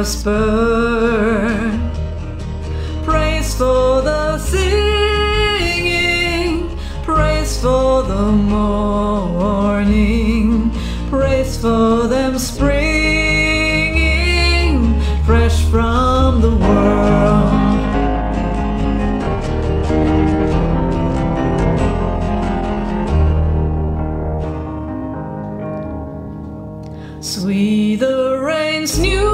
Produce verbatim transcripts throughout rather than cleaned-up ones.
first bird. Praise for the singing, praise for the morning, praise for them springing fresh from the world. Sweet the rain's new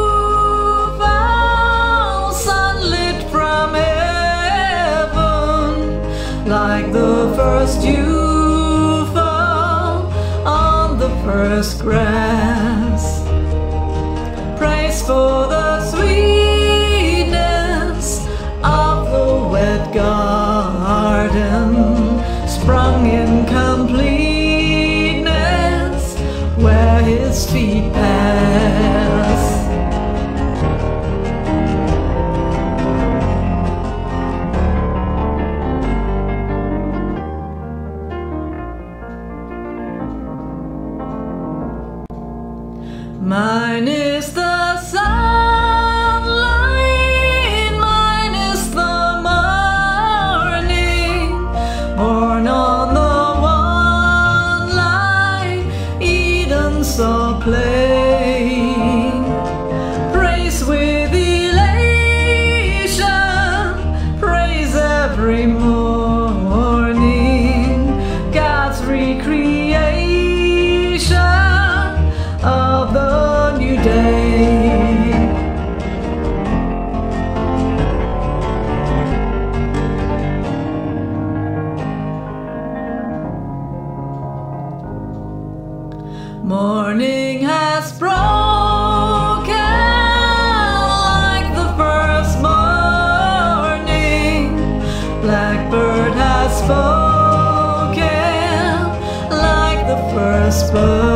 fall, sunlit from heaven, like the first dew fall on the first grass. Praise for the sweetness of the wet garden, sprung in completeness where his feet pass. Mine is the sunlight, mine is the morning, born on the one light Eden saw playing. Praise with elation, praise every morning, God's recreation of the new day. Morning has broken like the first morning, blackbird has spoken like the first bird.